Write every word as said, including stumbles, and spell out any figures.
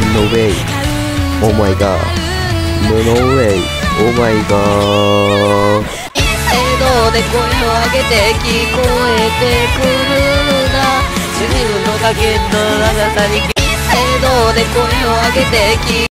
No way. Oh my god. No, no way. Oh my god. 一斉動で声を上げて聞こえてくるな自分の影の長さに一斉動で声を上げて聞